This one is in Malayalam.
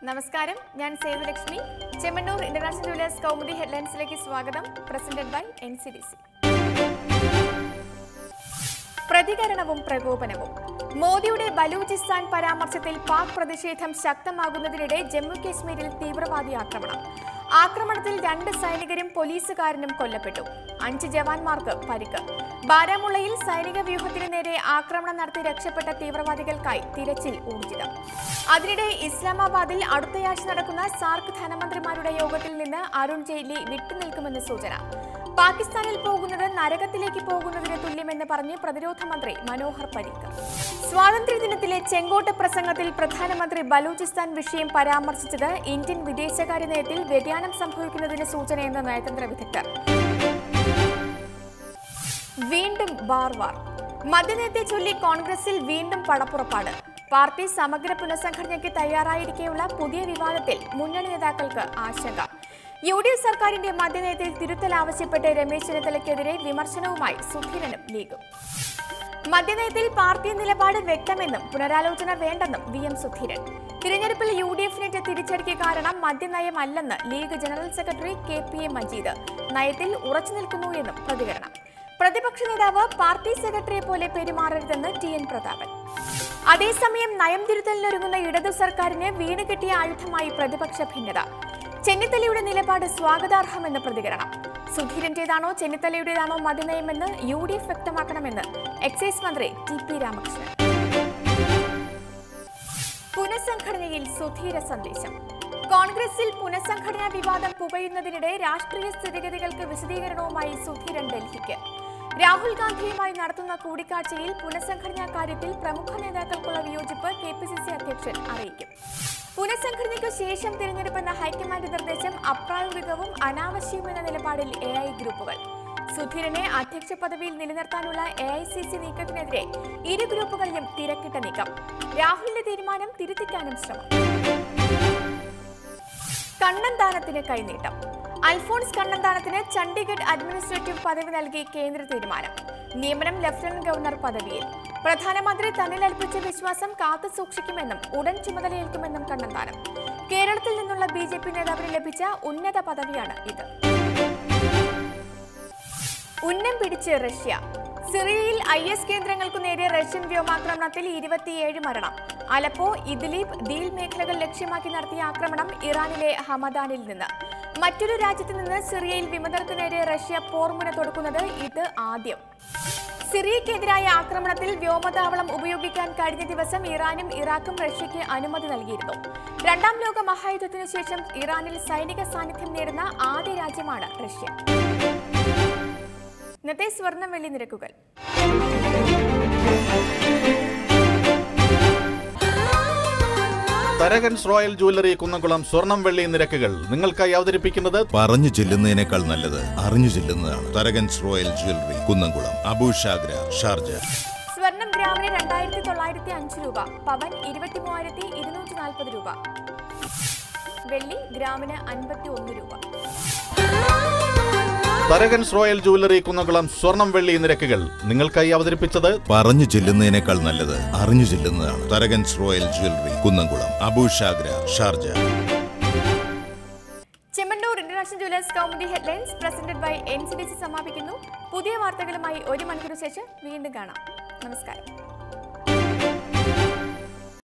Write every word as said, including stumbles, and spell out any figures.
നമസ്കാരം, ഞാൻ സേതുലക്ഷ്മി. ചെമ്മണ്ണൂർ ഇന്റർനാഷണൽ ജുവലേഴ്സ് കൗമുദി ഹെഡ്ലൈൻസിലേക്ക് സ്വാഗതം. Presented by N C D C. പ്രതികരണവും പ്രകോപനവും. മോദിയുടെ ബലൂചിസ്ഥാൻ പരാമർശത്തിൽ പാക് പ്രതിഷേധം ശക്തമാകുന്നതിനിടെ ജമ്മു കശ്മീരിൽ തീവ്രവാദി ആക്രമണം. ആക്രമണത്തിൽ രണ്ട് സൈനികരും പോലീസുകാരനും കൊല്ലപ്പെട്ടു. അഞ്ച് ജവാന്മാർക്ക് പരിക്ക്. ബാരാമുള്ളയിൽ സൈനിക വ്യൂഹത്തിന് നേരെ ആക്രമണം നടത്തി രക്ഷപ്പെട്ട തീവ്രവാദികൾക്കായി തിരച്ചിൽ ഊർജിതം. അതിനിടെ ഇസ്ലാമാബാദിൽ അടുത്തയാഴ്ച നടക്കുന്ന സാർക്ക് ധനമന്ത്രിമാരുടെ യോഗത്തിൽ നിന്ന് അരുൺ ജെയ്റ്റ്ലി വിട്ടുനിൽക്കുമെന്ന് സൂചന. പാകിസ്ഥാനിൽ പോകുന്നത് നരകത്തിലേക്ക് പോകുന്നതിന് തുല്യമെന്ന് പറഞ്ഞ് പ്രതിരോധ മന്ത്രി മനോഹർ പരീക്കർ. സ്വാതന്ത്ര്യദിനത്തിലെ ചെങ്കോട്ട പ്രസംഗത്തിൽ പ്രധാനമന്ത്രി ബലൂചിസ്ഥാൻ വിഷയം പരാമർശിച്ചത് ഇന്ത്യൻ വിദേശകാര്യ നയത്തിൽ വ്യതിയാനം സംഭവിക്കുന്നതിന് സൂചനയെന്ന് നയതന്ത്ര വിദഗ്ധർ. വീണ്ടും ബാർവാർ. മദ്യനയത്തെ ചൊല്ലി കോൺഗ്രസിൽ വീണ്ടും പടപ്പുറപ്പാട്. പാർട്ടി സമഗ്ര പുനഃസംഘടനയ്ക്ക് തയ്യാറായിരിക്കെയുള്ള പുതിയ വിവാദത്തിൽ മുന്നണി നേതാക്കൾക്ക് ആശങ്ക. യു ഡി എഫ് സർക്കാരിന്റെ മദ്യനയത്തിൽ തിരുത്തൽ ആവശ്യപ്പെട്ട് രമേശ് ചെന്നിത്തലയ്ക്കെതിരെ വിമർശനവുമായി സുധീരനും ലീഗും. മദ്യനയത്തിൽ പാർട്ടി നിലപാട് വ്യക്തമെന്നും പുനരാലോചന വേണ്ടെന്നും വി എം സുധീരൻ. തിരഞ്ഞെടുപ്പിൽ യു ഡി എഫിനേറ്റ തിരിച്ചടിക്ക് കാരണം മദ്യനയമല്ലെന്ന് League general secretary K P A Majeed. നയത്തിൽ ഉറച്ചു നിൽക്കുന്നു എന്നും പ്രതികരണം. പ്രതിപക്ഷ നേതാവ് പാർട്ടി സെക്രട്ടറിയെ പോലെ പെരുമാറരുതെന്ന് ടി എൻ പ്രതാപൻ. അതേസമയം നയം തിരുത്തലിനൊരുങ്ങുന്ന ഇടതു സർക്കാരിന് വീണ് കിട്ടിയ ആയുധമായി പ്രതിപക്ഷ ഭിന്നത. ചെന്നിത്തലയുടെ നിലപാട് സ്വാഗതാർഹമെന്ന് പ്രതികരണം. സുധീരന്റേതാണോ ചെന്നിത്തലയുടേതാണോ മദ്യനയമെന്ന് യു ഡി എഫ് വ്യക്തമാക്കണമെന്ന് എക്സൈസ് മന്ത്രി ടി പി രാമകൃഷ്ണൻ. പുനഃസംഘടനയിൽ സുധീര സന്ദേശം. കോൺഗ്രസിൽ പുനഃസംഘടനാ വിവാദം പുകയുന്നതിനിടെ രാഷ്ട്രീയ സ്ഥിതിഗതികൾക്ക് വിശദീകരണവുമായി സുധീരൻ ഡൽഹിക്ക്. രാഹുൽ ഗാന്ധിയുമായി നടത്തുന്ന കൂടിക്കാഴ്ചയിൽ പുനഃസംഘടനാ കാര്യത്തിൽ പ്രമുഖ നേതാക്കൾക്കുള്ള വിയോജിപ്പ് കെ പി സി സി അധ്യക്ഷൻ അറിയിക്കും. പുനഃസംഘടനയ്ക്കു ശേഷം തിരഞ്ഞെടുപ്പെന്ന ഹൈക്കമാൻഡ് നിർദ്ദേശം അപ്രായോഗികവും അനാവശ്യവുമെന്ന നിലപാടിൽ എ ഐ ഗ്രൂപ്പുകൾ. സുധീരനെ അധ്യക്ഷ പദവിയിൽ നിലനിർത്താനുള്ള എ ഐ സി സി നീക്കത്തിനെതിരെ ഇരു ഗ്രൂപ്പുകളിലും തിരക്കിട്ട നീക്കം. രാഹുലിന്റെ തീരുമാനം തിരുത്തിക്കാനും ശ്രമം. കണ്ണന്താനത്തിന് കൈനീട്ടം. അൽഫോൺസ് കണ്ണന്താനത്തിന് ചണ്ഡീഗഡ് അഡ്മിനിസ്ട്രേറ്റീവ് പദവി നൽകി കേന്ദ്ര തീരുമാനം. നിയമനം ലഫ്റ്റനന്റ് ഗവർണർ പദവിയിൽ. പ്രധാനമന്ത്രി തന്നിൽ അർപ്പിച്ച വിശ്വാസം കാത്തു സൂക്ഷിക്കുമെന്നും ഉടൻ ചുമതലയേൽക്കുമെന്നും കണ്ണന്താനം. കേരളത്തിൽ നിന്നുള്ള ബി ജെ പി നേതാവിന് ലഭിച്ച ഉന്നത പദവിയാണ് ഇത്. ഉന്നം പിടിച്ച് റഷ്യ. സിറിയയിൽ ഐ എസ് കേന്ദ്രങ്ങൾക്കു നേരെ റഷ്യൻ വ്യോമാക്രമണത്തിൽ ഇരുപത്തിയേഴ് മരണം. അലപ്പോ, ഇദ്ലിബ്, ദീൽ മേഖലകൾ ലക്ഷ്യമാക്കി നടത്തിയ ആക്രമണം ഇറാനിലെ ഹമദാനിൽ നിന്ന്. മറ്റൊരു രാജ്യത്ത് നിന്ന് സിറിയയിൽ വിമതർക്ക് നേരെ റഷ്യ പോർമുന തൊടുക്കുന്നത് ഇത് ആദ്യം. സിറിയക്കെതിരായ ആക്രമണത്തിൽ വ്യോമതാവളം ഉപയോഗിക്കാൻ കഴിഞ്ഞ ദിവസം ഇറാനും ഇറാഖും റഷ്യയ്ക്ക് അനുമതി നൽകിയിരുന്നു. രണ്ടാം ലോക മഹായുദ്ധത്തിനു ശേഷം ഇറാനിൽ സൈനിക സാന്നിധ്യം നേടുന്ന ആദ്യ രാജ്യമാണ് റഷ്യ. ഇന്നത്തെ സ്വർണം വെള്ളി നിരക്കുകൾ. തരകൻസ് റോയൽ ജ്വല്ലറി കുന്നംകുളം സ്വർണം വെള്ളി നിരക്കുകൾ നിങ്ങൾക്കായി അവതരിപ്പിക്കുന്നത് പറഞ്ഞു ചെല്ലുന്നതിനേക്കാൾ നല്ലത് അറിഞ്ഞു ചെല്ലുന്നതാണ്. Tharakans royal jewellery Kunnamkulam, Abu Shagara, Sharjah. സ്വർണം ഗ്രാമിന് രണ്ടായിരത്തി തൊള്ളായിരത്തി അഞ്ച് രൂപ, പവൻ ഇരുപത്തി മൂവായിരത്തി ഇരുന്നൂറ്റി നാൽപ്പത് രൂപ, വെള്ളി ഗ്രാമിന് അൻപത്തി ഒന്ന് രൂപ. തരകൻസ് റോയൽ ജ്വല്ലറി കുന്നംകുളം സ്വർണം വെള്ളി നിരക്കുകൾ നിങ്ങൾക്കായി അവതരിപ്പിച്ചത് പറഞ്ഞു ചെല്ലുന്നതിനേക്കാൾ നല്ലത് അറിഞ്ഞു ചെല്ലുന്നതാണ്. Tharakans royal jewellery Kunnamkulam, Abu Shagara, Sharjah. Chemmanur international jewellers Kaumudi headlines presented by N C D C സമാപിക്കുന്നു. പുതിയ വാർത്തകളുമായി ഒരു മണിക്കൂർ ശേഷം വീണ്ടും കാണാം. നമസ്കാരം.